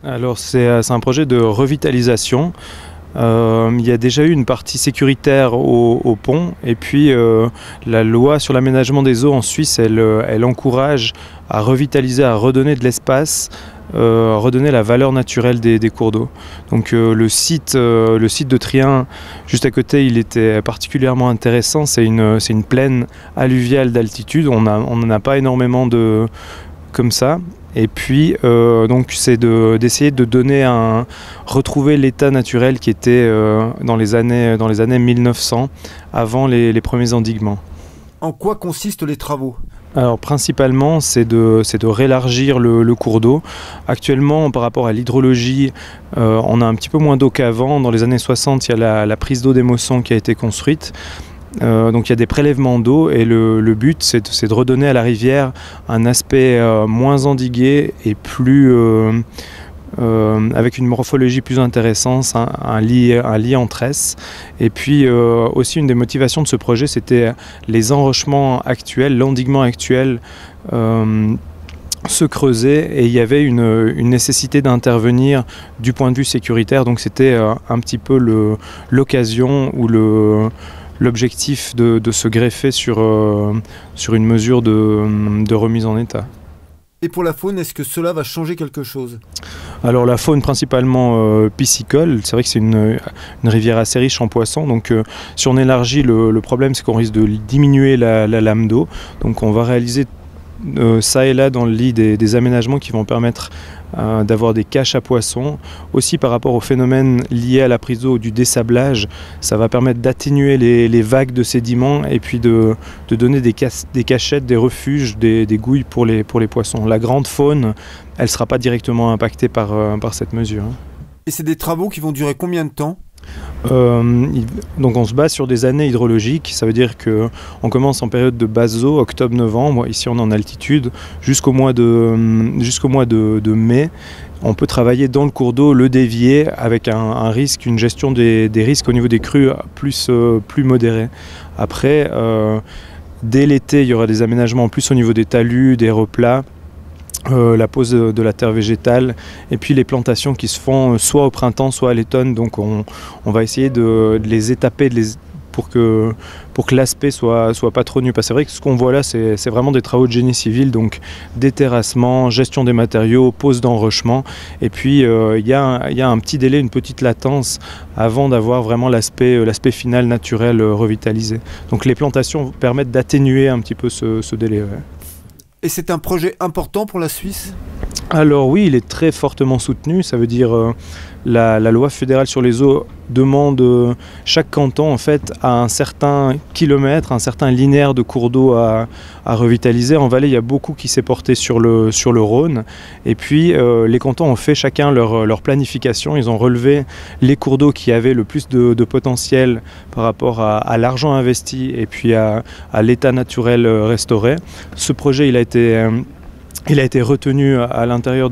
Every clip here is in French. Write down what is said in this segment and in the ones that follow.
Alors c'est un projet de revitalisation. Il y a déjà eu une partie sécuritaire au pont et puis la loi sur l'aménagement des eaux en Suisse, elle encourage à revitaliser, à redonner de l'espace, redonner la valeur naturelle des cours d'eau. Donc le site de Trien, juste à côté, il était particulièrement intéressant. C'est une plaine alluviale d'altitude. On n'en a pas énormément comme ça. Et puis, donc, c'est d'essayer de retrouver l'état naturel qui était dans les années 1900, avant les premiers endiguements. En quoi consistent les travaux ? Alors principalement, c'est de rélargir le cours d'eau. Actuellement, par rapport à l'hydrologie, on a un petit peu moins d'eau qu'avant. Dans les années 60, il y a la prise d'eau des Mossons qui a été construite. Donc il y a des prélèvements d'eau et le but c'est de redonner à la rivière un aspect moins endigué et plus avec une morphologie plus intéressante, un lit en tresse. Et puis aussi une des motivations de ce projet, c'était les enrochements actuels, l'endiguement actuel se creusait et il y avait une nécessité d'intervenir du point de vue sécuritaire. Donc c'était un petit peu l'occasion ou l'objectif de se greffer sur une mesure de remise en état. Et pour la faune, est-ce que cela va changer quelque chose ? Alors la faune principalement piscicole, c'est vrai que c'est une rivière assez riche en poissons, donc si on élargit, le problème c'est qu'on risque de diminuer la lame d'eau, donc on va réaliser ça et là dans le lit des aménagements qui vont permettre d'avoir des caches à poissons. Aussi par rapport au phénomène lié à la prise d'eau du dessablage, ça va permettre d'atténuer les vagues de sédiments et puis de donner des cachettes, des refuges, des gouilles pour les poissons. La grande faune, elle ne sera pas directement impactée par cette mesure. Et c'est des travaux qui vont durer combien de temps ? Donc on se base sur des années hydrologiques, ça veut dire qu'on commence en période de basse eau, octobre-novembre, ici on est en altitude, jusqu'au mois de mai. On peut travailler dans le cours d'eau, le dévier avec un risque, une gestion des risques au niveau des crues plus modérée. Après, dès l'été, il y aura des aménagements en plus au niveau des talus, des replats. La pose de la terre végétale et puis les plantations qui se font soit au printemps soit à l'automne, donc on va essayer de les étaper pour que l'aspect soit pas trop nu. Parce que c'est vrai que ce qu'on voit là c'est vraiment des travaux de génie civil, donc déterrassement, gestion des matériaux, pose d'enrochement et puis il y a un petit délai, une petite latence avant d'avoir vraiment l'aspect final naturel revitalisé. Donc les plantations permettent d'atténuer un petit peu ce délai. Ouais. Et c'est un projet important pour la Suisse ? Alors oui, il est très fortement soutenu. Ça veut dire la loi fédérale sur les eaux demande chaque canton en fait à un certain kilomètre, un certain linéaire de cours d'eau à revitaliser. En Valais, il y a beaucoup qui s'est porté sur le Rhône. Et puis les cantons ont fait chacun leur planification. Ils ont relevé les cours d'eau qui avaient le plus de potentiel par rapport à l'argent investi et puis à l'état naturel restauré. Ce projet, il a été retenu à l'intérieur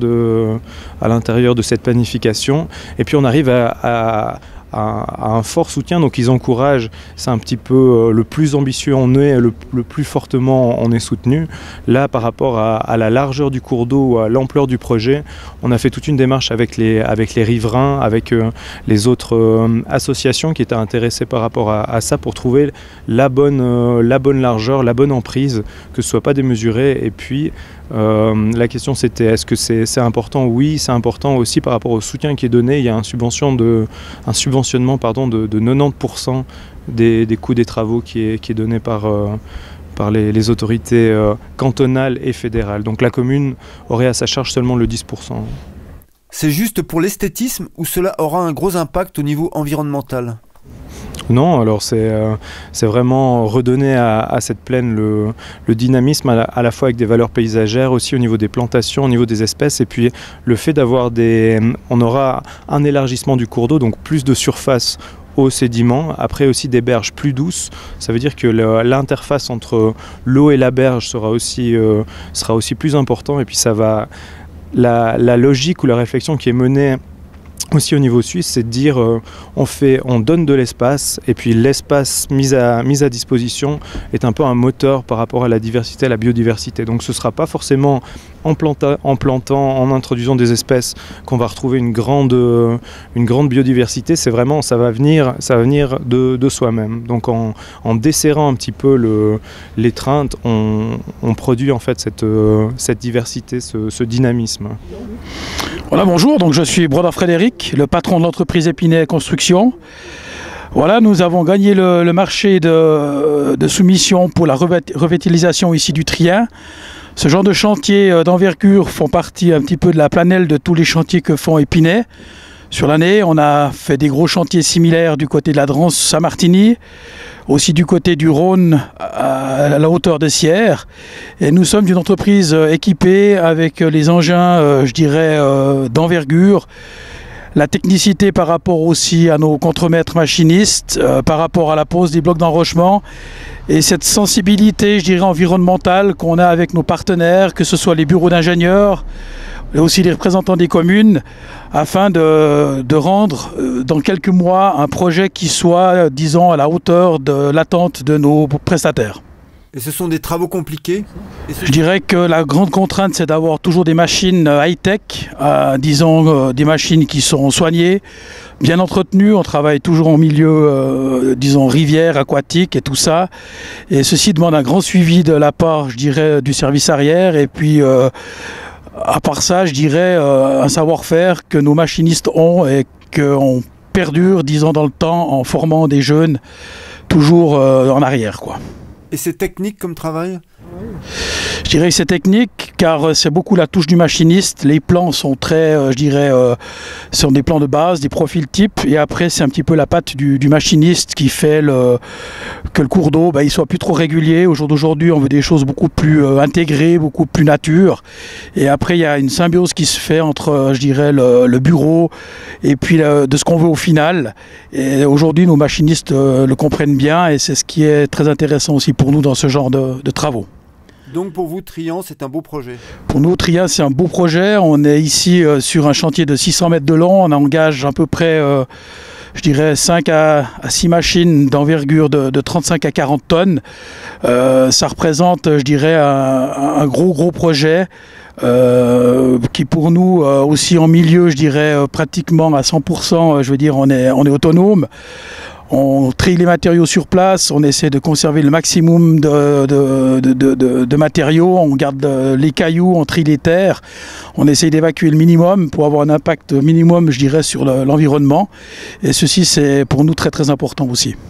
de cette planification. Et puis on arrive à un fort soutien, donc ils encouragent, c'est un petit peu le plus ambitieux on est, le plus fortement on est soutenu. Là, par rapport à la largeur du cours d'eau, à l'ampleur du projet, on a fait toute une démarche avec les riverains, avec les autres associations qui étaient intéressées par rapport à ça pour trouver la bonne largeur, la bonne emprise, que ce ne soit pas démesuré. Et puis la question c'était est-ce que c'est important ? Oui, c'est important aussi par rapport au soutien qui est donné. Il y a un subventionnement de 90% des coûts des travaux qui est donné par les autorités cantonales et fédérales. Donc la commune aurait à sa charge seulement le 10%. C'est juste pour l'esthétisme ou cela aura un gros impact au niveau environnemental ? Non, alors c'est vraiment redonner à cette plaine le dynamisme à la fois avec des valeurs paysagères, aussi au niveau des plantations, au niveau des espèces, et puis le fait d'avoir on aura un élargissement du cours d'eau, donc plus de surface aux sédiments, après aussi des berges plus douces. Ça veut dire que l'interface entre l'eau et la berge sera aussi plus important, et puis ça va la logique ou la réflexion qui est menée aussi au niveau suisse, c'est de dire on donne de l'espace, et puis l'espace mis à disposition est un peu un moteur par rapport à la diversité, à la biodiversité. Donc ce ne sera pas forcément en plantant, en introduisant des espèces qu'on va retrouver une grande biodiversité. C'est vraiment, ça va venir de soi-même. Donc en desserrant un petit peu l'étreinte, on produit en fait cette diversité, ce dynamisme. Voilà, bonjour, donc je suis Brodeur Frédéric, le patron de l'entreprise Épinay Construction. Voilà, nous avons gagné le marché de soumission pour la revitalisation ici du Trien. Ce genre de chantiers d'envergure font partie un petit peu de la planèle de tous les chantiers que font Épinay. Sur l'année, on a fait des gros chantiers similaires du côté de la Drance-Saint-Martigny, aussi du côté du Rhône à la hauteur de Sierre. Et nous sommes une entreprise équipée avec les engins, je dirais, d'envergure, la technicité par rapport aussi à nos contremaîtres machinistes, par rapport à la pose des blocs d'enrochement, et cette sensibilité, je dirais, environnementale qu'on a avec nos partenaires, que ce soit les bureaux d'ingénieurs, et aussi les représentants des communes, afin de rendre dans quelques mois un projet qui soit, disons, à la hauteur de l'attente de nos prestataires. Et ce sont des travaux compliqués? Je dirais que la grande contrainte, c'est d'avoir toujours des machines high-tech, disons des machines qui sont soignées, bien entretenues. On travaille toujours en milieu, disons, rivière, aquatique et tout ça. Et ceci demande un grand suivi de la part, je dirais, du service arrière. Et puis, à part ça, je dirais un savoir-faire que nos machinistes ont et qu'on perdure, disons, dans le temps en formant des jeunes toujours en arrière, quoi. Et c'est technique comme travail? Je dirais que c'est technique car c'est beaucoup la touche du machiniste. Les plans sont très, je dirais, sont des plans de base, des profils types. Et après, c'est un petit peu la patte du machiniste qui fait que le cours d'eau il soit plus trop régulier. Au jour d'aujourd'hui, on veut des choses beaucoup plus intégrées, beaucoup plus nature. Et après, il y a une symbiose qui se fait entre, je dirais, le bureau et puis de ce qu'on veut au final. Et aujourd'hui, nos machinistes le comprennent bien et c'est ce qui est très intéressant aussi pour nous dans ce genre de travaux. Donc pour vous, Trien, c'est un beau projet? Pour nous, Trien, c'est un beau projet. On est ici sur un chantier de 600 mètres de long. On engage à peu près, je dirais, 5 à 6 machines d'envergure de 35 à 40 tonnes. Ça représente, je dirais, un gros projet qui pour nous, aussi en milieu, je dirais, pratiquement à 100%, je veux dire, on est autonome. On trie les matériaux sur place, on essaie de conserver le maximum de matériaux, on garde les cailloux, on trie les terres, on essaie d'évacuer le minimum pour avoir un impact minimum, je dirais, sur l'environnement. Et ceci, c'est pour nous très important aussi.